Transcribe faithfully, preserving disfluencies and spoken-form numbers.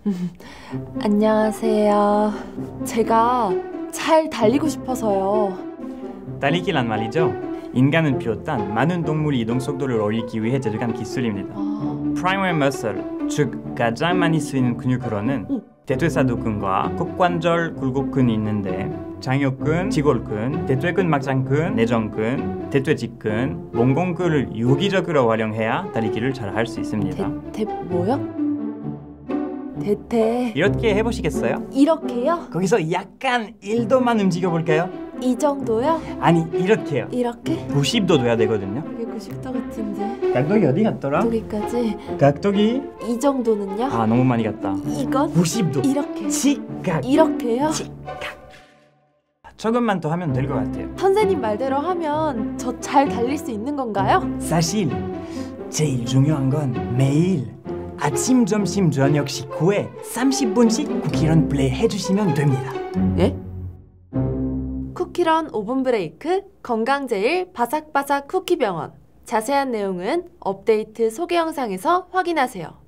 안녕하세요. 제가 잘 달리고 싶어서요. 달리기란 말이죠. 인간을 비롯한 많은 동물이 이동 속도를 올리기 위해 제작한 기술입니다. 아... Primary muscle, 즉 가장 많이 쓰이는 근육으로는 응. 대퇴사두근과 곡관절 굴곡근이 있는데 장요근, 지골근, 대퇴근 막장근, 내전근, 대퇴직근, 몽공근을 유기적으로 활용해야 달리기를 잘 할 수 있습니다. 대... 대... 뭐요? 대퇴... 이렇게 해보시겠어요? 이렇게요? 거기서 약간 일 도만 움직여볼까요? 이 정도요? 아니 이렇게요. 이렇게? 구십 도 돼야 되거든요. 이게 구십 도 같은데... 각도기 어디 갔더라? 여기까지... 각도기? 이 정도는요? 아 너무 많이 갔다. 이건? 구십 도. 이렇게... 시각. 이렇게요? 시각. 조금만 더 하면 될 것 같아요. 선생님 말대로 하면 저 잘 달릴 수 있는 건가요? 사실 제일 중요한 건 매일 아침, 점심, 저녁 식후에 삼십 분씩 쿠키런 플레이 해주시면 됩니다. 예? 쿠키런 오 분 브레이크, 건강제일, 바삭바삭 쿠키병원. 자세한 내용은 업데이트 소개 영상에서 확인하세요.